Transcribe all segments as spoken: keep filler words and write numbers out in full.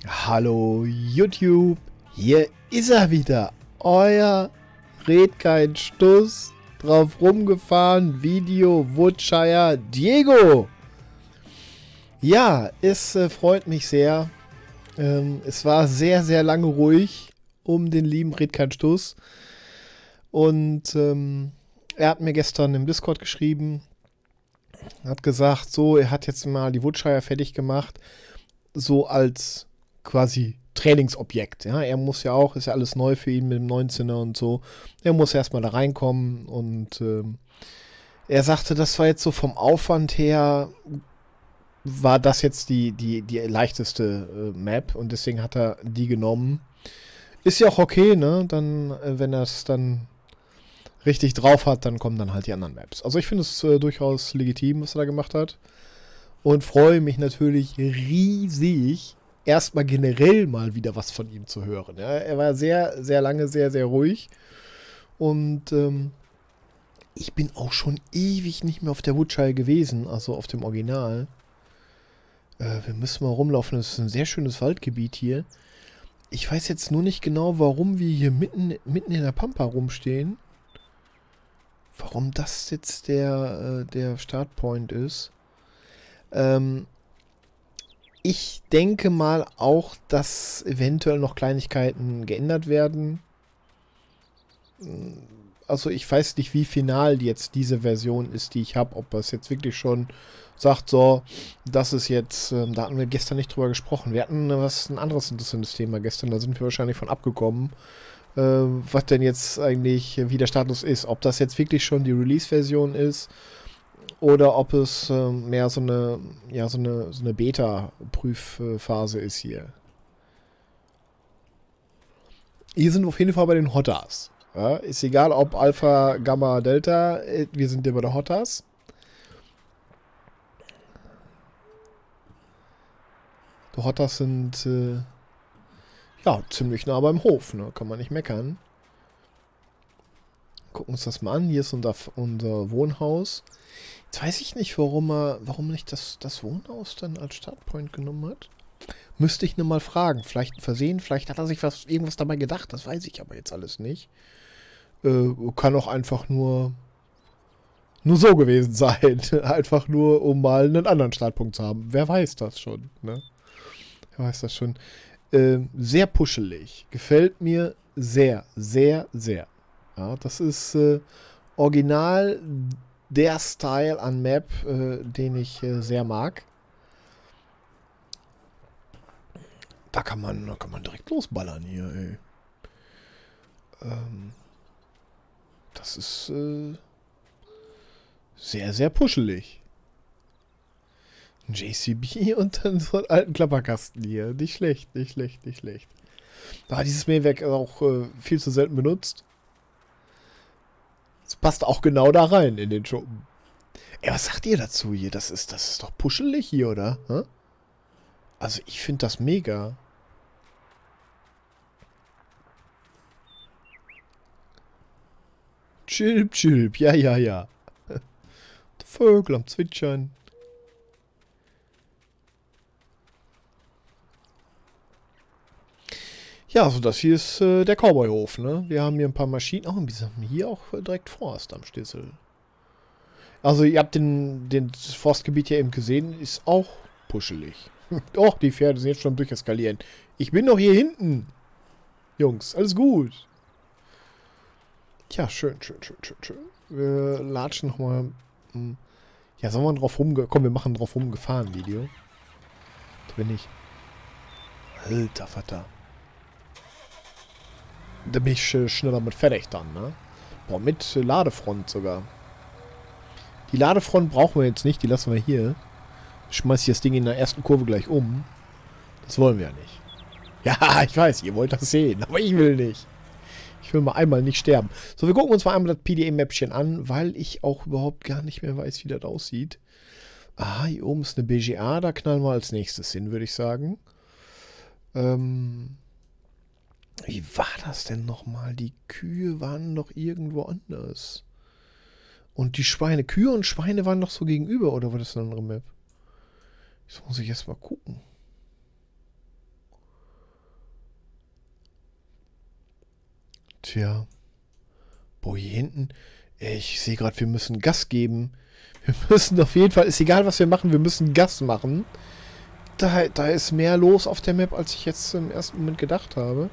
Hallo YouTube, hier ist er wieder, euer Red kein Stuss, drauf rumgefahren, Video Woodshire Diego. Ja, es äh, freut mich sehr, ähm, es war sehr, sehr lange ruhig um den lieben Red kein Stuss und ähm, er hat mir gestern im Discord geschrieben, hat gesagt, so, er hat jetzt mal die Woodshire fertig gemacht, so als quasi Trainingsobjekt. Ja, er muss ja auch, ist ja alles neu für ihn mit dem neunzehner und so. Er muss erstmal da reinkommen und ähm, er sagte, das war jetzt so vom Aufwand her, war das jetzt die, die, die leichteste äh, Map und deswegen hat er die genommen. Ist ja auch okay, ne? Dann, äh, wenn er es dann richtig drauf hat, dann kommen dann halt die anderen Maps. Also ich finde es äh, durchaus legitim, was er da gemacht hat. Und freue mich natürlich riesig, erstmal generell mal wieder was von ihm zu hören. Ja, er war sehr, sehr lange sehr, sehr ruhig. Und ähm, ich bin auch schon ewig nicht mehr auf der Woodshire gewesen, also auf dem Original. Äh, wir müssen mal rumlaufen, das ist ein sehr schönes Waldgebiet hier. Ich weiß jetzt nur nicht genau, warum wir hier mitten, mitten in der Pampa rumstehen. Warum das jetzt der, äh, der Startpoint ist. Ähm, ich denke mal auch, dass eventuell noch Kleinigkeiten geändert werden. Also ich weiß nicht, wie final jetzt diese Version ist, die ich habe. Ob es jetzt wirklich schon sagt, so, das ist jetzt, äh, da hatten wir gestern nicht drüber gesprochen. Wir hatten was ein anderes interessantes Thema gestern, da sind wir wahrscheinlich von abgekommen. Äh, was denn jetzt eigentlich, wie der Status ist. Ob das jetzt wirklich schon die Release-Version ist. Oder ob es äh, mehr so eine, ja, so eine, so eine Beta-Prüfphase ist hier. Hier sind wir auf jeden Fall bei den Hotters. Ja, ist egal, ob Alpha, Gamma, Delta, äh, wir sind hier bei den Hotters. Die Hotters sind äh, ja ziemlich nah beim Hof, ne? Kann man nicht meckern. Gucken uns das mal an. Hier ist unser, unser Wohnhaus. Jetzt weiß ich nicht, warum er, warum nicht das, das Wohnhaus dann als Startpoint genommen hat. Müsste ich nur mal fragen. Vielleicht ein Versehen, vielleicht hat er sich was, irgendwas dabei gedacht. Das weiß ich aber jetzt alles nicht. Äh, kann auch einfach nur, nur so gewesen sein. Einfach nur, um mal einen anderen Startpunkt zu haben. Wer weiß das schon, ne? Wer weiß das schon. Äh, sehr puschelig. Gefällt mir sehr, sehr, sehr. Ja, das ist äh, original der Style an Map, äh, den ich äh, sehr mag. Da kann man, da kann man direkt losballern hier, ey. Ähm, das ist äh, sehr, sehr puschelig. Ein J C B und dann so einen alten Klapperkasten hier. Nicht schlecht, nicht schlecht, nicht schlecht. Da dieses Mähwerk auch äh, viel zu selten benutzt. Das passt auch genau da rein in den Schuppen. Ey, was sagt ihr dazu hier? Das ist, das ist doch puschelig hier, oder? Hä? Also ich finde das mega. Chilp, chilp. Ja, ja, ja. Die Vögel am Zwitschern. Ja, also das hier ist äh, der Cowboyhof, ne? Wir haben hier ein paar Maschinen. Oh, wir haben hier auch äh, direkt Forst am Stissel. Also ihr habt den, den das Forstgebiet ja eben gesehen, ist auch puschelig. Och, die Pferde sind jetzt schon durcheskalieren. Ich bin doch hier hinten. Jungs, alles gut. Tja, schön, schön, schön, schön, schön. Wir latschen nochmal. Ja, sollen wir drauf rumge... Komm, wir machen drauf rumgefahren Video. Da bin ich. Alter Vater. Da bin ich äh, schneller mit fertig dann, ne? Boah, mit äh, Ladefront sogar. Die Ladefront brauchen wir jetzt nicht, die lassen wir hier. Ich schmeiß hier das Ding in der ersten Kurve gleich um. Das wollen wir ja nicht. Ja, ich weiß, ihr wollt das sehen, aber ich will nicht. Ich will mal einmal nicht sterben. So, wir gucken uns mal einmal das P D A-Mäppchen an, weil ich auch überhaupt gar nicht mehr weiß, wie das aussieht. Ah, hier oben ist eine B G A, da knallen wir als nächstes hin, würde ich sagen. Ähm... Wie war das denn nochmal? Die Kühe waren doch irgendwo anders. Und die Schweine. Kühe und Schweine waren doch so gegenüber, oder war das eine andere Map? Jetzt muss ich erst mal gucken. Und wir... Boah, hier hinten... Ich sehe gerade, wir müssen Gas geben. Wir müssen auf jeden Fall... Ist egal, was wir machen, wir müssen Gas machen. Da, da ist mehr los auf der Map, als ich jetzt im ersten Moment gedacht habe.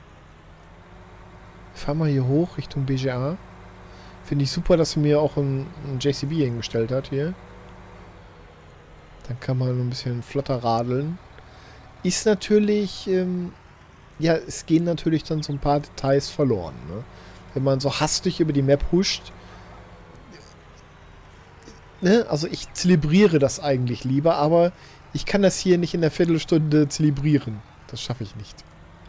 Ich fahr mal hier hoch, Richtung B G A. Finde ich super, dass sie mir auch ein, ein J C B hingestellt hat hier. Dann kann man ein bisschen flotter radeln. Ist natürlich... Ähm, ja, es gehen natürlich dann so ein paar Details verloren, ne? Wenn man so hastig über die Map huscht. Ne? Also ich zelebriere das eigentlich lieber, aber ich kann das hier nicht in der Viertelstunde zelebrieren. Das schaffe ich nicht.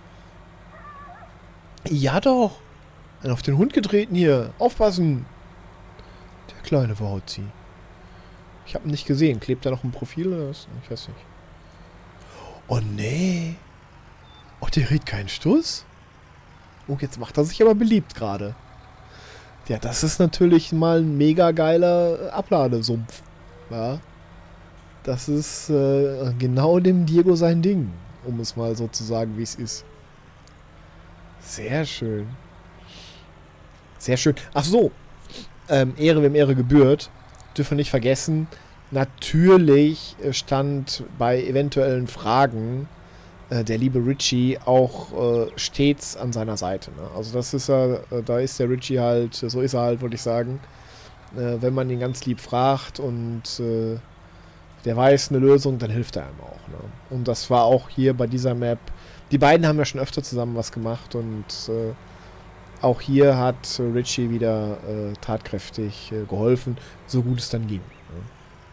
Ja doch. Dann auf den Hund getreten hier. Aufpassen. Der kleine Wauzi. Ich habe ihn nicht gesehen. Klebt da noch ein Profil oder was? Ich weiß nicht. Oh nee. Oh, der riecht keinen Stuss. Oh, jetzt macht er sich aber beliebt gerade. Ja, das ist natürlich mal ein mega geiler Abladesumpf. Ja. Das ist äh, genau dem Diego sein Ding. Um es mal so zu sagen, wie es ist. Sehr schön. Sehr schön. Ach so. Ähm, Ehre, wem Ehre gebührt. Dürfen wir nicht vergessen. Natürlich stand bei eventuellen Fragen äh, der liebe Richie auch äh, stets an seiner Seite. Ne? Also das ist er, äh, da ist der Richie halt, so ist er halt, würde ich sagen. Äh, wenn man ihn ganz lieb fragt und äh, der weiß eine Lösung, dann hilft er einem auch. Ne? Und das war auch hier bei dieser Map. Die beiden haben ja schon öfter zusammen was gemacht und äh, auch hier hat Richie wieder äh, tatkräftig äh, geholfen, so gut es dann ging. Ne?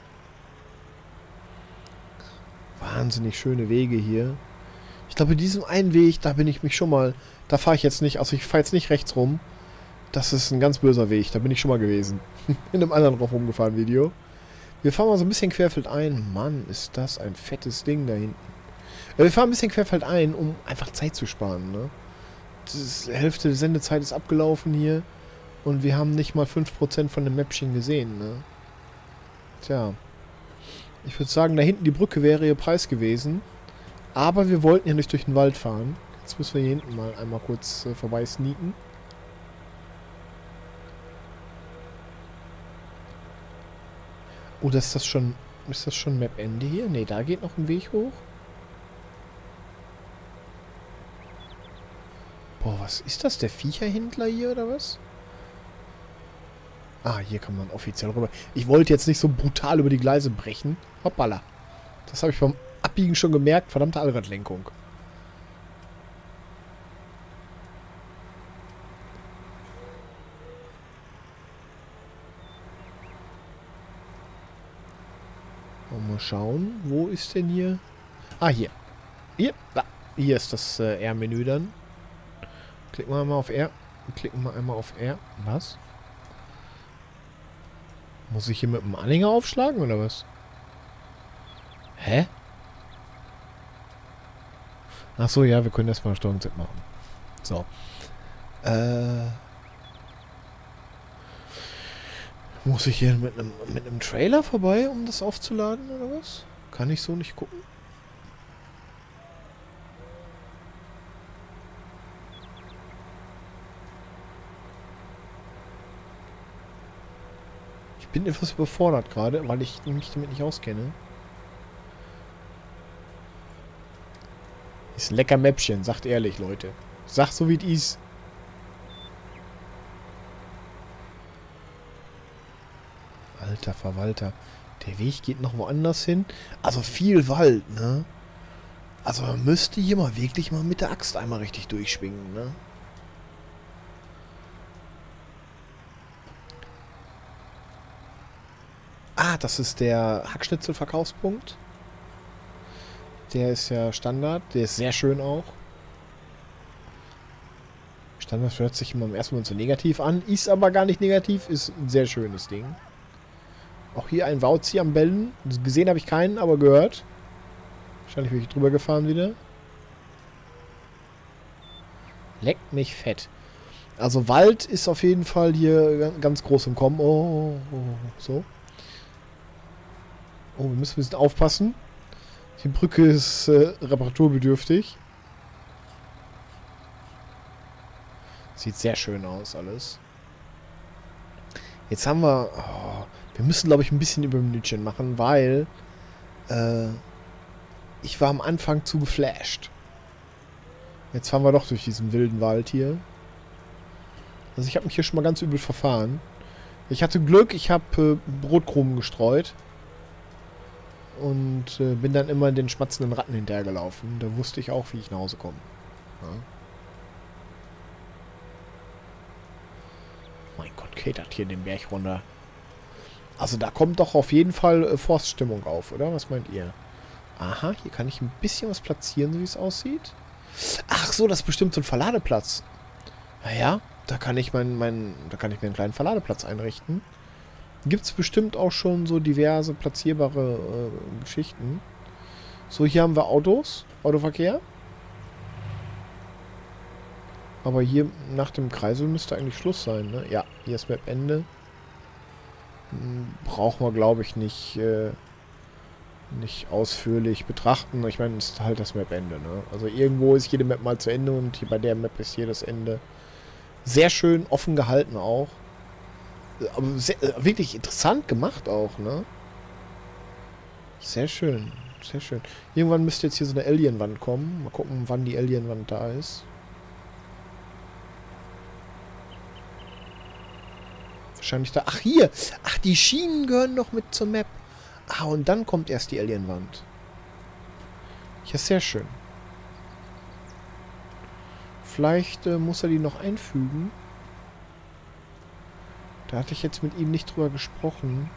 Wahnsinnig schöne Wege hier. Ich glaube, in diesem einen Weg, da bin ich mich schon mal... Da fahre ich jetzt nicht... Also ich fahre jetzt nicht rechts rum. Das ist ein ganz böser Weg. Da bin ich schon mal gewesen. In einem anderen drauf rumgefahren Video. Wir fahren mal so ein bisschen querfeldein. Mann, ist das ein fettes Ding da hinten. Ja, wir fahren ein bisschen querfeldein, um einfach Zeit zu sparen. Ne? Die Hälfte der Sendezeit ist abgelaufen hier. Und wir haben nicht mal fünf Prozent von dem Mäppchen gesehen. Ne? Tja. Ich würde sagen, da hinten die Brücke wäre ihr Preis gewesen. Aber wir wollten ja nicht durch den Wald fahren. Jetzt müssen wir hier hinten mal einmal kurz äh, vorbei sneaken. Oh, ist das schon... Ist das schon Map-Ende hier? Ne, da geht noch ein Weg hoch. Boah, was ist das? Der Viecherhändler hier oder was? Ah, hier kann man offiziell rüber. Ich wollte jetzt nicht so brutal über die Gleise brechen. Hoppala. Das habe ich beim Abbiegen schon gemerkt. Verdammte Allradlenkung. Mal schauen. Wo ist denn hier? Ah, hier. Hier. Da. Hier ist das äh, R-Menü dann. Klicken wir mal auf R. Klicken wir einmal auf R. Was? Muss ich hier mit dem Anhänger aufschlagen, oder was? Hä? Ach so, ja, wir können erstmal Steuerung Z machen. So. Äh. Muss ich hier mit einem, mit einem Trailer vorbei, um das aufzuladen, oder was? Kann ich so nicht gucken? Ich bin etwas überfordert gerade, weil ich mich damit nicht auskenne. Ist ein lecker Mäppchen, sagt ehrlich, Leute. Sagt so, wie es ist. Alter Verwalter. Der Weg geht noch woanders hin. Also viel Wald, ne? Also man müsste hier mal wirklich mal mit der Axt einmal richtig durchschwingen, ne? Ah, das ist der Hackschnitzel-Verkaufspunkt. Der ist ja Standard. Der ist sehr schön auch. Standard hört sich immer im ersten Moment so negativ an. Ist aber gar nicht negativ. Ist ein sehr schönes Ding. Auch hier ein Wauzi am Bellen. Gesehen habe ich keinen, aber gehört. Wahrscheinlich bin ich drüber gefahren wieder. Leckt mich fett. Also Wald ist auf jeden Fall hier ganz groß im Kommen. Oh, oh, oh, so. Oh, wir müssen ein bisschen aufpassen. Die Brücke ist äh, reparaturbedürftig. Sieht sehr schön aus, alles. Jetzt haben wir... Oh, wir müssen, glaube ich, ein bisschen über Minütchen machen, weil... Äh, ich war am Anfang zu geflasht. Jetzt fahren wir doch durch diesen wilden Wald hier. Also ich habe mich hier schon mal ganz übel verfahren. Ich hatte Glück, ich habe äh, Brotkrumen gestreut. Und äh, bin dann immer den schmatzenden Ratten hinterhergelaufen. Da wusste ich auch, wie ich nach Hause komme. Ja. Mein Gott, catert hier den Berg runter. Also da kommt doch auf jeden Fall äh, Forststimmung auf, oder? Was meint ihr? Aha, hier kann ich ein bisschen was platzieren, so wie es aussieht. Ach so, das ist bestimmt so ein Verladeplatz. Naja, da kann ich mein, mein, da kann ich mir einen kleinen Verladeplatz einrichten. Gibt es bestimmt auch schon so diverse platzierbare äh, Geschichten. So, hier haben wir Autos, Autoverkehr. Aber hier nach dem Kreisel müsste eigentlich Schluss sein, ne? Ja, hier ist Map-Ende. Hm, brauchen wir, glaube ich, nicht, äh, nicht ausführlich betrachten. Ich meine, es ist halt das Map-Ende, ne? Also irgendwo ist jede Map mal zu Ende und hier bei der Map ist hier das Ende. Sehr schön offen gehalten auch. Aber sehr, wirklich interessant gemacht auch, ne? Sehr schön. Sehr schön. Irgendwann müsste jetzt hier so eine Alien-Wand kommen. Mal gucken, wann die Alien-Wand da ist. Wahrscheinlich da. Ach, hier. Ach, die Schienen gehören noch mit zur Map. Ah, und dann kommt erst die Alien-Wand. Ja, sehr schön. Vielleicht äh, muss er die noch einfügen. Da hatte ich jetzt mit ihm nicht drüber gesprochen.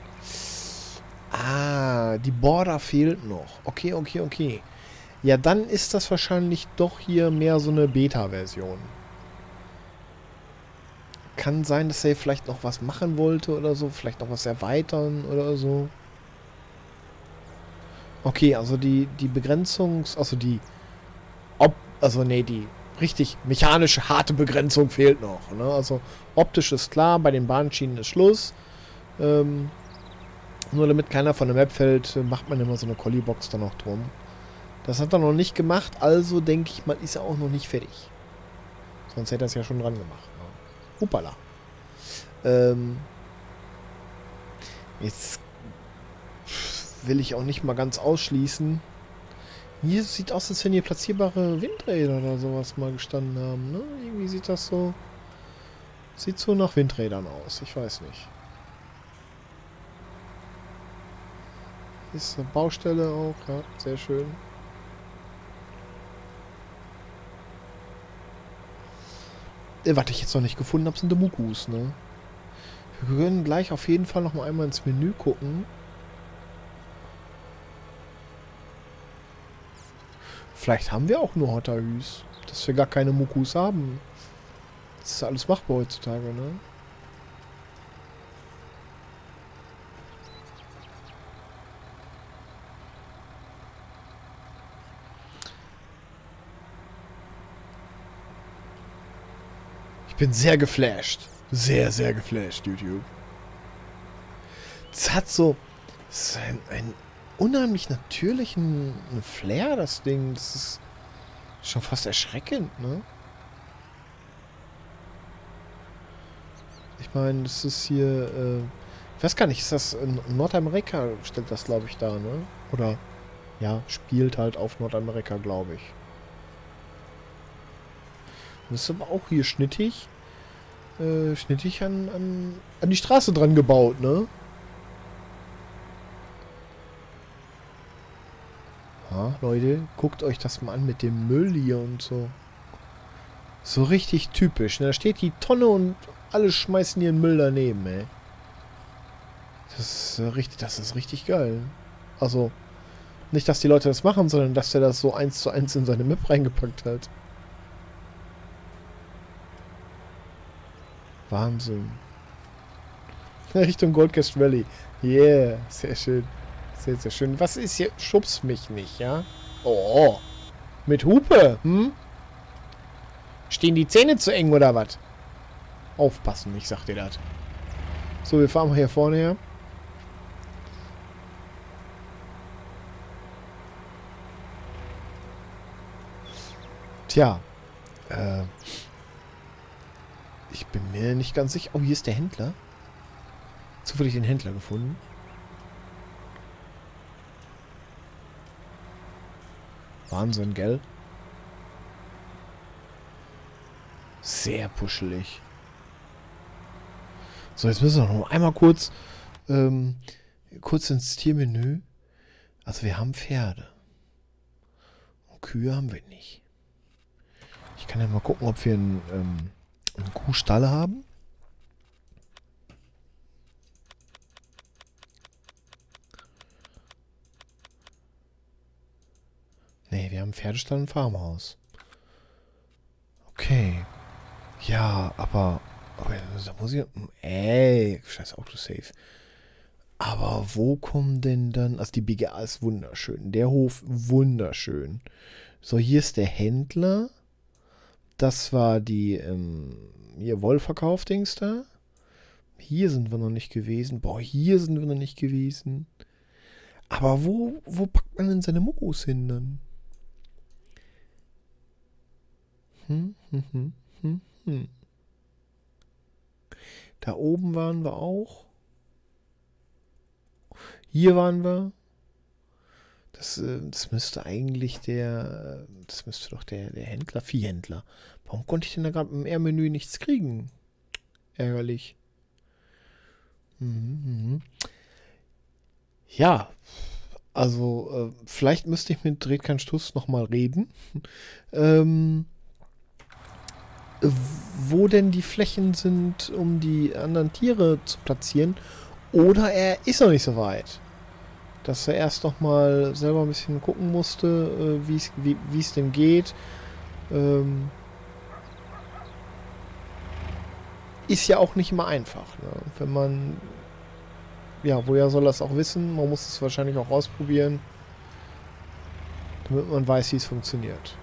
Ah, die Border fehlt noch. Okay, okay, okay. Ja, dann ist das wahrscheinlich doch hier mehr so eine Beta-Version. Kann sein, dass er vielleicht noch was machen wollte oder so. Vielleicht noch was erweitern oder so. Okay, also die, die Begrenzungs... Also die... Ob, also nee, die richtig mechanische, harte Begrenzung fehlt noch. Ne? Also optisch ist klar, bei den Bahnschienen ist Schluss. Ähm, nur damit keiner von der Map fällt, macht man immer so eine Collie-Box da noch drum. Das hat er noch nicht gemacht, also denke ich mal, ist er auch noch nicht fertig. Sonst hätte er es ja schon dran gemacht. Ne? Hupala. Ähm, jetzt will ich auch nicht mal ganz ausschließen. Hier sieht aus, als wenn hier platzierbare Windräder oder sowas mal gestanden haben, ne? Irgendwie sieht das so... Sieht so nach Windrädern aus. Ich weiß nicht. Hier ist eine Baustelle auch, ja, sehr schön. Äh, was ich jetzt noch nicht gefunden habe, sind die Mukus, ne? Wir können gleich auf jeden Fall noch mal einmal ins Menü gucken. Vielleicht haben wir auch nur Hotterhüs, dass wir gar keine Mukus haben. Das ist alles machbar heutzutage, ne? Ich bin sehr geflasht. Sehr, sehr geflasht, YouTube. Es hat so... Es ist ein, ein unheimlich natürlichen Flair, das Ding. Das ist schon fast erschreckend, ne? Ich meine, das ist hier, äh, ich weiß gar nicht, ist das in Nordamerika, stellt das, glaube ich, da, ne? Oder, ja, spielt halt auf Nordamerika, glaube ich. Das ist aber auch hier schnittig, äh, schnittig an, an, an die Straße dran gebaut, ne? Ja, Leute, guckt euch das mal an mit dem Müll hier und so. So richtig typisch. Ne? Da steht die Tonne und alle schmeißen ihren Müll daneben, ey. Das ist, äh, richtig, das ist richtig geil. Also, nicht, dass die Leute das machen, sondern dass der das so eins zu eins in seine Map reingepackt hat. Wahnsinn. Richtung Goldcast Valley. Yeah, sehr schön. Sehr, sehr schön. Was ist hier? Schubst mich nicht, ja? Oh. Mit Hupe, hm? Stehen die Zähne zu eng oder was? Aufpassen, ich sag dir das. So, wir fahren mal hier vorne her. Tja. Äh. Ich bin mir nicht ganz sicher. Oh, hier ist der Händler. Zufällig den Händler gefunden. Wahnsinn, gell? Sehr puschelig. So, jetzt müssen wir noch einmal kurz ähm, kurz ins Tiermenü. Also wir haben Pferde. Und Kühe haben wir nicht. Ich kann ja mal gucken, ob wir einen, ähm, einen Kuhstall haben. Nee, wir haben einen Pferdestall und ein Farmhaus. Okay. Ja, aber... aber da muss ich... Ey, scheiß Autosave. Aber wo kommen denn dann... Also die B G A ist wunderschön. Der Hof wunderschön. So, hier ist der Händler. Das war die... Ähm, hier Wollverkauf-Dings da. Hier sind wir noch nicht gewesen. Boah, hier sind wir noch nicht gewesen. Aber wo, wo packt man denn seine Muckos hin dann? Hm, hm, hm, hm, hm. Da oben waren wir auch. Hier waren wir. Das, äh, das müsste eigentlich der... Das müsste doch der, der Händler, Viehhändler. Warum konnte ich denn da gerade im R-Menü nichts kriegen? Ärgerlich. Mhm, mhm. Ja, also äh, vielleicht müsste ich mit Redkan Stuss nochmal reden. ähm, wo denn die Flächen sind, um die anderen Tiere zu platzieren. Oder er ist noch nicht so weit. Dass er erst noch mal selber ein bisschen gucken musste, äh, wie's, wie es denn geht. Ähm, ist ja auch nicht immer einfach. Ne? Wenn man... Ja, woher soll das auch wissen? Man muss es wahrscheinlich auch ausprobieren, damit man weiß, wie es funktioniert.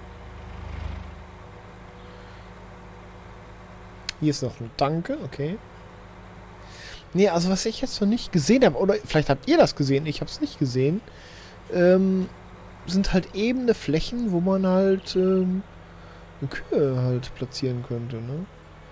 Hier ist noch ein Danke, okay. Nee, also was ich jetzt noch nicht gesehen habe, oder vielleicht habt ihr das gesehen, ich habe es nicht gesehen, ähm, sind halt ebene Flächen, wo man halt ähm, eine Kühe halt platzieren könnte, ne?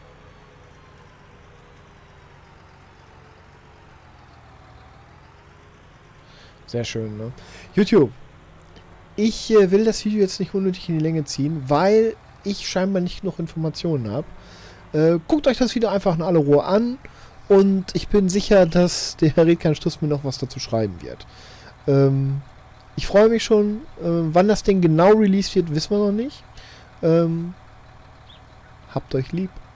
Sehr schön, ne? YouTube. Ich äh, will das Video jetzt nicht unnötig in die Länge ziehen, weil ich scheinbar nicht genug Informationen habe. Äh, guckt euch das Video einfach in aller Ruhe an und ich bin sicher, dass der Redkan Stuss mir noch was dazu schreiben wird. Ähm, ich freue mich schon. Äh, wann das Ding genau released wird, wissen wir noch nicht. Ähm, habt euch lieb.